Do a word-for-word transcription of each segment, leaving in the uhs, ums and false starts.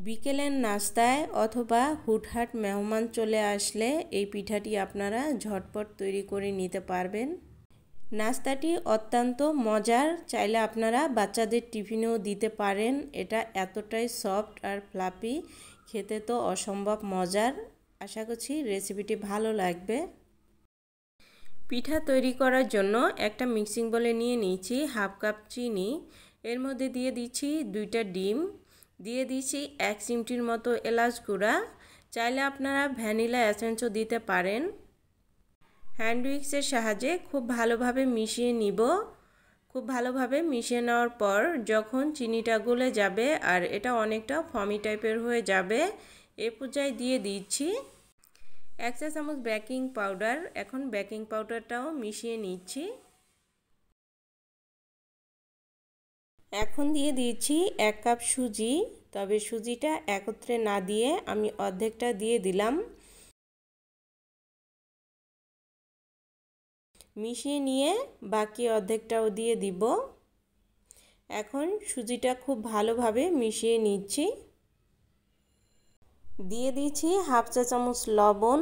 বিকেলের নাস্তায় অথবা হুটহাট মেহমান চলে আসলে এই পিঠাটি আপনারা ঝটপট তৈরি করে নিতে পারবেন। নাস্তাটি অত্যন্ত মজার, চাইলে আপনারা বাচ্চাদের টিফিনেও দিতে পারেন। এটা এতটাই সফট আর ফ্লাফি, খেতে তো অসম্ভব মজার। আশা করছি রেসিপিটি ভালো লাগবে। পিঠা তৈরি করার জন্য একটা মিক্সিং বলে নিয়ে নিয়েছি হাফ কাপ চিনি, এর মধ্যে দিয়ে দিচ্ছি দুইটা ডিম, দিয়ে দিচ্ছি এক চিমটির মতো এলাচ গুঁড়া, চাইলে আপনারা ভ্যানিলা এসেন্সও দিতে পারেন। হ্যান্ড উইক্সের সাহায্যে খুব ভালোভাবে মিশিয়ে নিব। খুব ভালোভাবে মিশিয়ে নেওয়ার পর যখন চিনিটা গলে যাবে আর এটা অনেকটা ফমি টাইপের হয়ে যাবে, এ পর্যায়ে দিয়ে দিচ্ছি এক চা চামচ বেকিং পাউডার। এখন বেকিং পাউডারটাও মিশিয়ে নিচ্ছি। এখন দিয়ে দিচ্ছি এক কাপ সুজি, তবে সুজিটা একত্রে না দিয়ে আমি অর্ধেকটা দিয়ে দিলাম। মিশিয়ে নিয়ে বাকি অর্ধেকটাও দিয়ে দিব। এখন সুজিটা খুব ভালোভাবে মিশিয়ে নিচ্ছি। দিয়ে দিচ্ছি হাফ চা চামচ লবণ।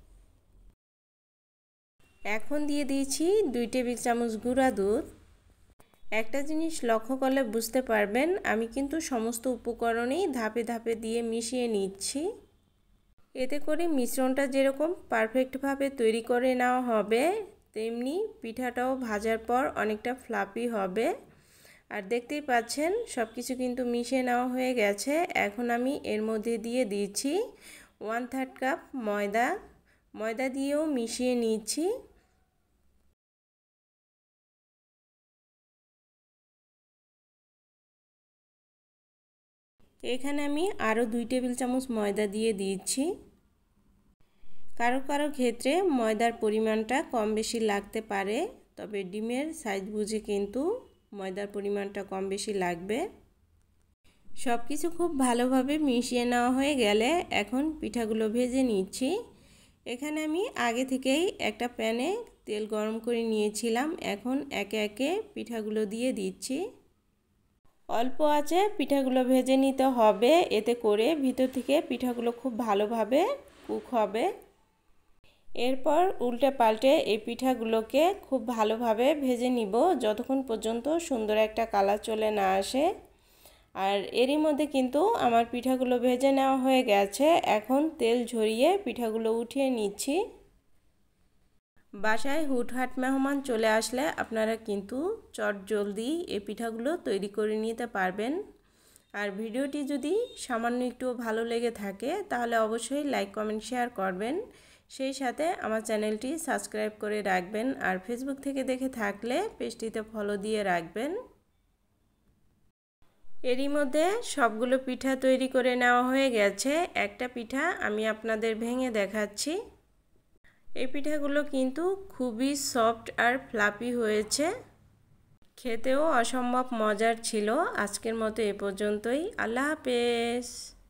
এখন দিয়ে দিচ্ছি দুই টেবিল চামচ গুঁড়া দুধ। একটা জিনিস লক্ষ্য করলে বুঝতে পারবেন, আমি কিন্তু সমস্ত উপকরণেই ধাপে ধাপে দিয়ে মিশিয়ে নিচ্ছি। এতে করে মিশ্রণটা যেরকম পারফেক্টভাবে তৈরি করে নেওয়া হবে, তেমনি পিঠাটাও ভাজার পর অনেকটা ফ্লাফি হবে। আর দেখতেই পাচ্ছেন সব কিছু কিন্তু মিশিয়ে নেওয়া হয়ে গেছে। এখন আমি এর মধ্যে দিয়ে দিচ্ছি ওয়ান থার্ড কাপ ময়দা। ময়দা দিয়েও মিশিয়ে নিচ্ছি। এখানে আমি আরও দুই টেবিল চামচ ময়দা দিয়ে দিচ্ছি। কারো কারো ক্ষেত্রে ময়দার পরিমাণটা কম বেশি লাগতে পারে, তবে ডিমের সাইজ বুঝে কিন্তু ময়দার পরিমাণটা কম বেশি লাগবে। সব কিছু খুব ভালোভাবে মিশিয়ে নেওয়া হয়ে গেলে এখন পিঠাগুলো ভেজে নিচ্ছি। এখানে আমি আগে থেকেই একটা প্যানে তেল গরম করে নিয়েছিলাম। এখন একে একে পিঠাগুলো দিয়ে দিচ্ছি। অল্প আঁচে পিঠাগুলো ভেজে নিতে হবে, এতে করে ভিতর থেকে পিঠাগুলো খুব ভালোভাবে কুক হবে। এরপর উল্টে পাল্টে এই পিঠাগুলোকে খুব ভালোভাবে ভেজে নিব যতক্ষণ পর্যন্ত সুন্দর একটা কালার চলে না আসে। আর এরই মধ্যে কিন্তু আমার পিঠাগুলো ভেজে নেওয়া হয়ে গেছে। এখন তেল ঝরিয়ে পিঠাগুলো উঠিয়ে নিচ্ছি। বাসায় হুটহাট মেহমান চলে আসলে আপনারা কিন্তু চট জলদি এই পিঠাগুলো তৈরি করে নিতে পারবেন। আর ভিডিওটি যদি সামান্য একটু ভালো লেগে থাকে তাহলে অবশ্যই লাইক কমেন্ট শেয়ার করবেন। সেই সাথে আমার চ্যানেলটি সাবস্ক্রাইব করে রাখবেন। আর ফেসবুক থেকে দেখে থাকলে পেজটিতে ফলো দিয়ে রাখবেন। এরই মধ্যে সবগুলো পিঠা তৈরি করে নেওয়া হয়ে গেছে। একটা পিঠা আমি আপনাদের ভেঙে দেখাচ্ছি। এই পিঠাগুলো কিন্তু খুবই সফট আর ফ্লাফি হয়েছে, খেতেও অসম্ভব মজার ছিল। আজকের মতো এ পর্যন্তই। আল্লাহ হাফেজ।